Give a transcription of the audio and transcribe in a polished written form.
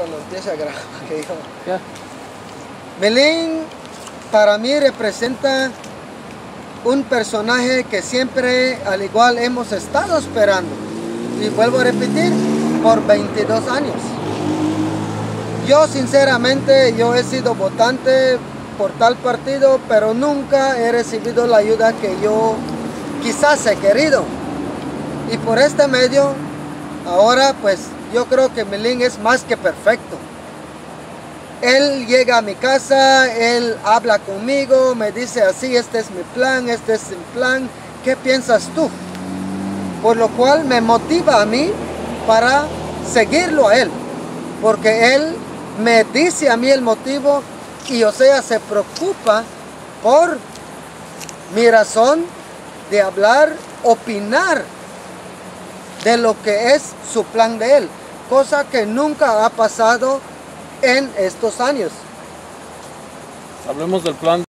cuando empiece a grabar. Que dijo. Ya. Melín para mí representa un personaje que siempre al igual hemos estado esperando. Y vuelvo a repetir, por 22 años. Yo sinceramente, yo he sido votante por tal partido, pero nunca he recibido la ayuda que yo quizás he querido. Y por este medio, ahora pues yo creo que Melín es más que perfecto. Él llega a mi casa, él habla conmigo, me dice así, este es mi plan, este es el plan, ¿qué piensas tú? Por lo cual me motiva a mí para seguirlo a él, porque él me dice a mí el motivo y o sea, se preocupa por mi razón de hablar, opinar de lo que es su plan de él, cosa que nunca ha pasado en estos años. Hablemos del plan.